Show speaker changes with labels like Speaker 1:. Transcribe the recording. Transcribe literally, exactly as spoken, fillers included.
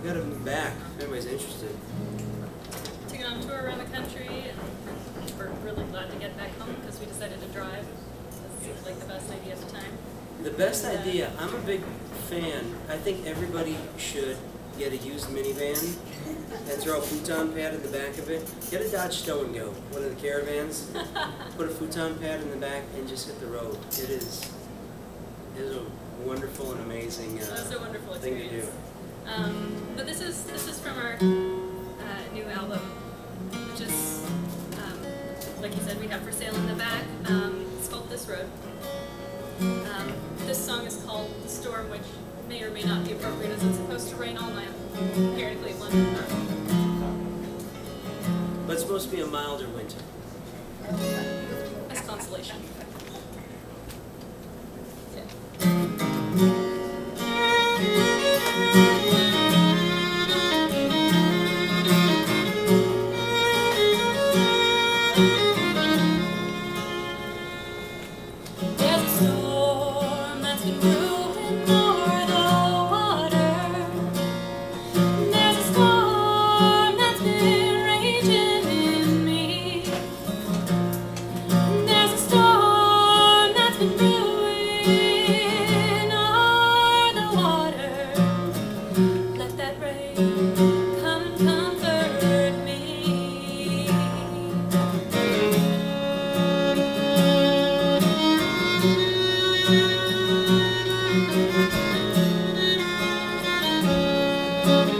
Speaker 1: got to move back if anybody's interested.
Speaker 2: Taking on a tour around the country, and we're really glad to get back home because we decided to drive. It seemed like the best idea at the time.
Speaker 1: The best idea, I'm a big fan. I think everybody should get a used minivan and throw a futon pad in the back of it. Get a Dodge Stow and Go, one of the caravans. Put a futon pad in the back and just hit the road. It is, it is a wonderful and amazing uh,
Speaker 2: It was a wonderful
Speaker 1: thing to
Speaker 2: experience.
Speaker 1: do.
Speaker 2: Um, but this is this is from our uh, new album, which is, um, like you said, we have for sale in the back. Um, it's called This Road. Um, this song is called The Storm, which may or may not be appropriate as it's supposed to rain all night here in Cleveland.
Speaker 1: But it's supposed to be a milder winter.
Speaker 2: As consolation. There's a storm that's been brewing o'er the water. There's a storm that's been raging in me. There's a storm that's been brewing o'er the water. Let that rain come and comfort me. Thank you.